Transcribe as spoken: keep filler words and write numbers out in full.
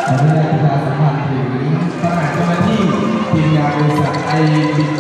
ขออนุญาตประชาสัมพันธ์ถึงทหารเจ้าหน้าที่ทีมงานบริษัทไอบิ